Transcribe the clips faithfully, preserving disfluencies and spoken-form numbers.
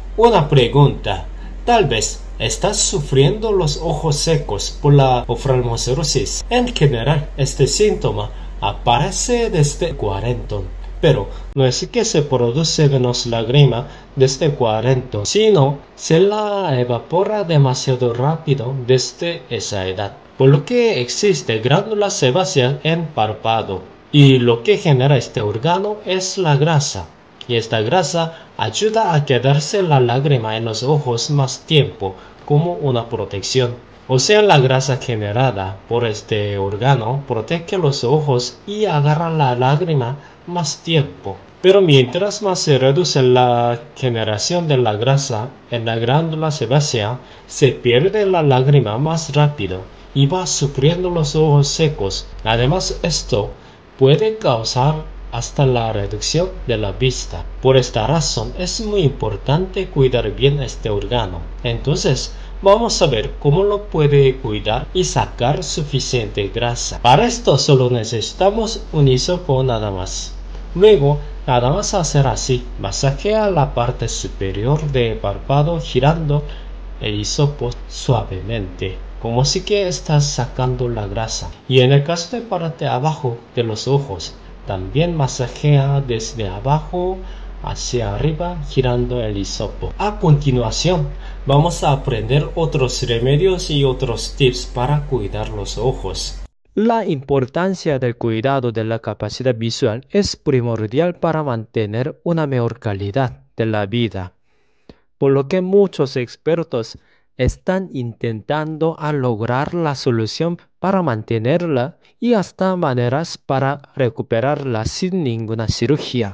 Una pregunta. Tal vez estás sufriendo los ojos secos por la oftalmosclerosis. En general, este síntoma aparece desde cuarenta, pero no es que se produce menos lágrima desde cuarenta, sino se la evapora demasiado rápido desde esa edad, por lo que existe glándulas sebáceas en párpado, y lo que genera este órgano es la grasa, y esta grasa ayuda a quedarse la lágrima en los ojos más tiempo como una protección. O sea, la grasa generada por este órgano protege los ojos y agarra la lágrima más tiempo. Pero mientras más se reduce la generación de la grasa en la glándula sebácea, se pierde la lágrima más rápido y va sufriendo los ojos secos. Además, esto puede causar hasta la reducción de la vista. Por esta razón es muy importante cuidar bien este órgano. Entonces, vamos a ver cómo lo puede cuidar y sacar suficiente grasa. Para esto solo necesitamos un hisopo nada más. Luego, nada más hacer así, masajea la parte superior del párpado girando el hisopo suavemente, como si que estás sacando la grasa. Y en el caso de parte abajo de los ojos, también masajea desde abajo hacia arriba girando el hisopo. A continuación, vamos a aprender otros remedios y otros tips para cuidar los ojos. La importancia del cuidado de la capacidad visual es primordial para mantener una mejor calidad de la vida, por lo que muchos expertos están intentando a lograr la solución para mantenerla y hasta maneras para recuperarla sin ninguna cirugía.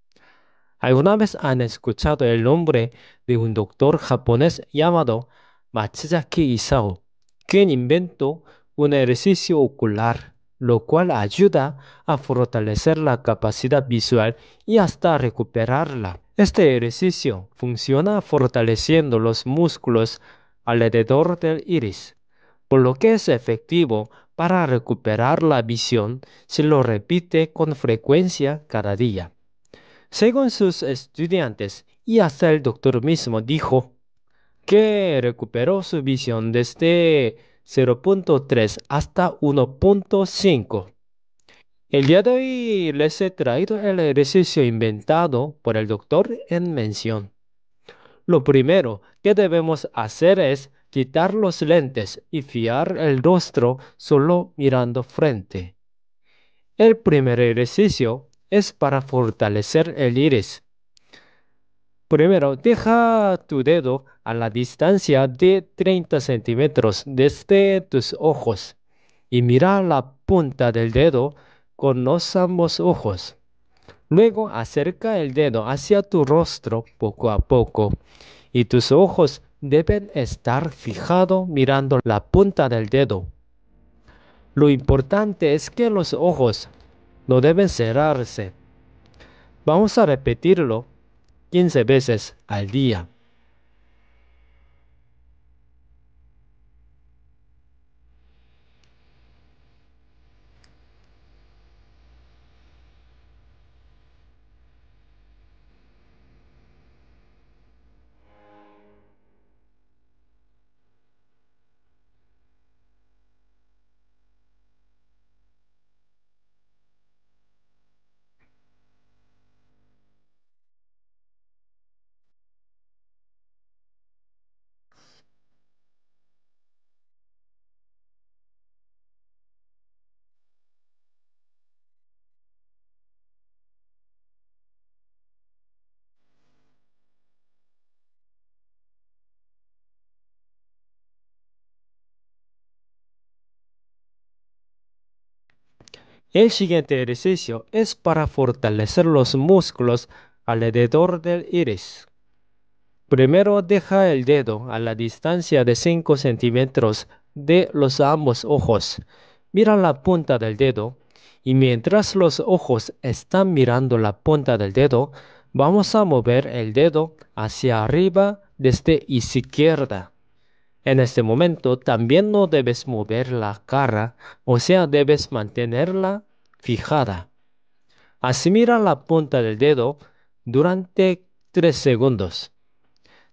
¿Alguna vez han escuchado el nombre de un doctor japonés llamado Matsuzaki Isao, quien inventó un ejercicio ocular, lo cual ayuda a fortalecer la capacidad visual y hasta recuperarla? Este ejercicio funciona fortaleciendo los músculos alrededor del iris, por lo que es efectivo para recuperar la visión si lo repite con frecuencia cada día. Según sus estudiantes y hasta el doctor mismo dijo que recuperó su visión desde cero punto tres hasta uno punto cinco. El día de hoy les he traído el ejercicio inventado por el doctor en mención. Lo primero que debemos hacer es quitar los lentes y fijar el rostro solo mirando frente. El primer ejercicio es para fortalecer el iris. Primero, deja tu dedo a la distancia de treinta centímetros desde tus ojos y mira la punta del dedo con los ambos ojos. Luego acerca el dedo hacia tu rostro poco a poco y tus ojos deben estar fijados mirando la punta del dedo. Lo importante es que los ojos no deben cerrarse. Vamos a repetirlo quince veces al día. El siguiente ejercicio es para fortalecer los músculos alrededor del iris. Primero deja el dedo a la distancia de cinco centímetros de los ambos ojos. Mira la punta del dedo y mientras los ojos están mirando la punta del dedo, vamos a mover el dedo hacia arriba desde izquierda. En este momento también no debes mover la cara, o sea, debes mantenerla fijada. Así mira la punta del dedo durante tres segundos.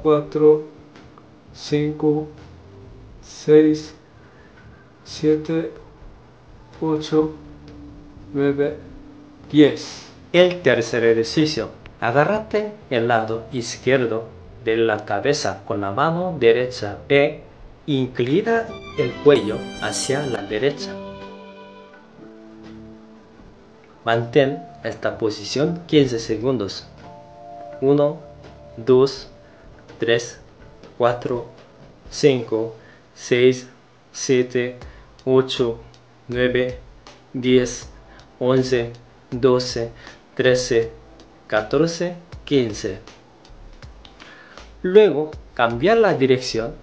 cuatro, cinco, seis, siete, ocho, nueve, diez. El tercer ejercicio. Agárrate el lado izquierdo de la cabeza con la mano derecha e inclina el cuello hacia la derecha. Mantén esta posición quince segundos. uno, dos, tres, cuatro, cinco, seis, siete, ocho, nueve, diez, once, doce, trece, catorce, quince. Luego cambia la dirección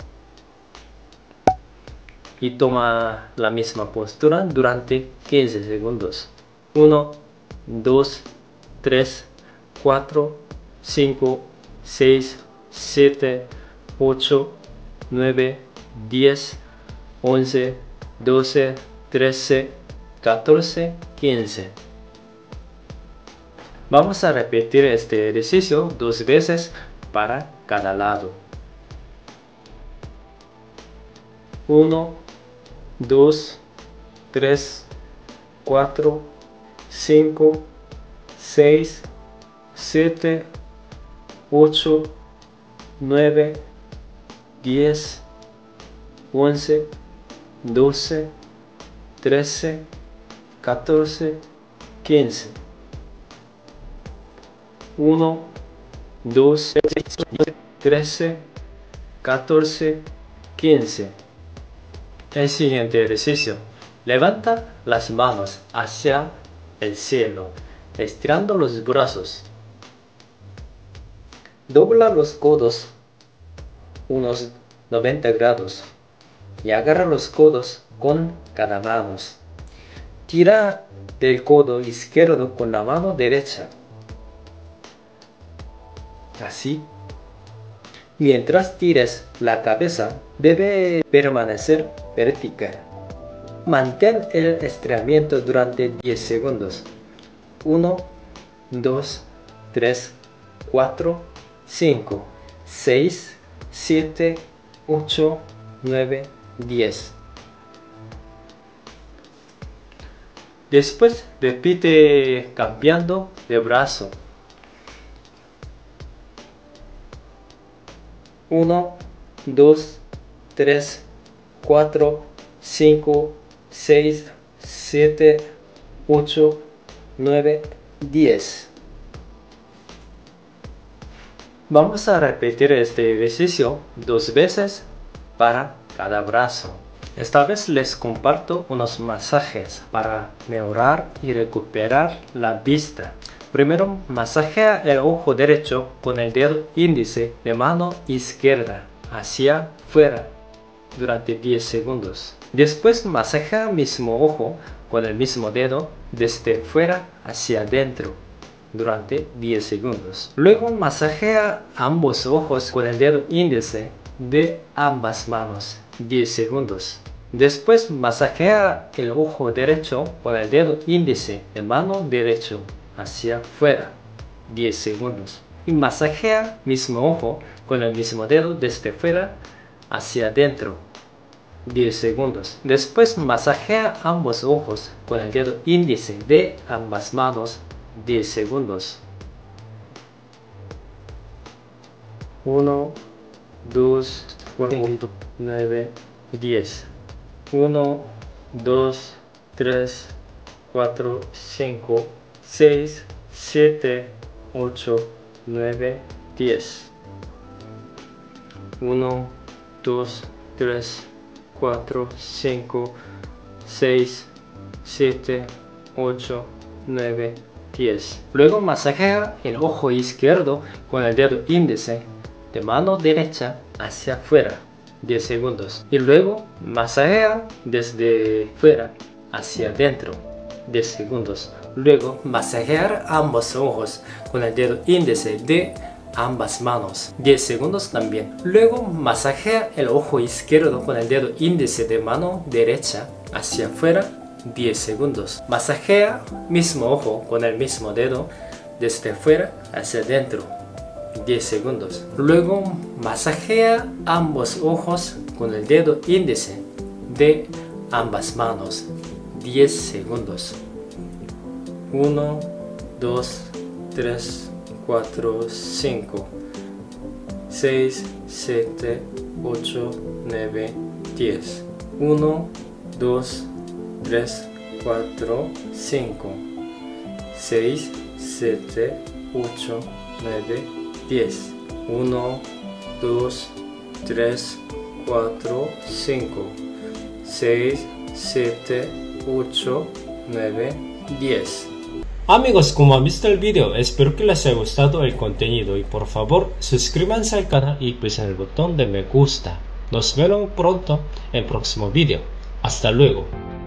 y toma la misma postura durante quince segundos. uno, dos, tres, cuatro, cinco, seis, siete, ocho, nueve, diez, once, doce, trece, catorce, quince. Vamos a repetir este ejercicio dos veces para cada lado. uno, dos, tres, cuatro, cinco, seis, siete, ocho, nueve, diez, once, doce, trece, catorce, quince. uno, dos, trece, catorce, quince. El siguiente ejercicio. Levanta las manos hacia el cielo, estirando los brazos. Dobla los codos unos noventa grados y agarra los codos con cada mano. Tira del codo izquierdo con la mano derecha. Así. Mientras tires, la cabeza debe permanecer vertical. Mantén el estiramiento durante diez segundos. uno, dos, tres, cuatro, cinco, seis, siete, ocho, nueve, diez. Después repite cambiando de brazo. uno, dos, tres, cuatro, cinco, seis, siete, ocho, nueve, diez. Vamos a repetir este ejercicio dos veces para cada brazo. Esta vez les comparto unos masajes para mejorar y recuperar la vista. Primero, masajea el ojo derecho con el dedo índice de mano izquierda hacia fuera durante diez segundos. Después, masajea el mismo ojo con el mismo dedo desde fuera hacia adentro durante diez segundos. Luego, masajea ambos ojos con el dedo índice de ambas manos diez segundos. Después, masajea el ojo derecho con el dedo índice de mano derecho hacia fuera diez segundos. Y masajea mismo ojo con el mismo dedo desde fuera hacia adentro diez segundos. Después masajea ambos ojos con el dedo índice de ambas manos diez segundos. uno, dos, cuatro, nueve, diez. uno, dos, tres, cuatro, cinco, seis, siete, ocho, nueve, diez. uno, dos, tres, cuatro, cinco, seis, siete, ocho, nueve, diez. Luego masajea el ojo izquierdo con el dedo índice de mano derecha hacia afuera diez segundos. Y luego masajea desde fuera hacia adentro diez segundos. Luego masajear ambos ojos con el dedo índice de ambas manos diez segundos también. Luego masajea el ojo izquierdo con el dedo índice de mano derecha hacia afuera diez segundos. Masajea mismo ojo con el mismo dedo desde fuera hacia adentro diez segundos. Luego masajea ambos ojos con el dedo índice de ambas manos diez segundos. uno, dos, tres, cuatro, cinco, seis, siete, ocho, nueve, diez. uno, dos, tres, cuatro, cinco, seis, siete, ocho, nueve, diez. uno, dos, tres, cuatro, cinco, seis, siete, ocho, nueve, diez. Amigos, como han visto el video, espero que les haya gustado el contenido y por favor suscríbanse al canal y pulsen el botón de me gusta. Nos vemos pronto en el próximo video. Hasta luego.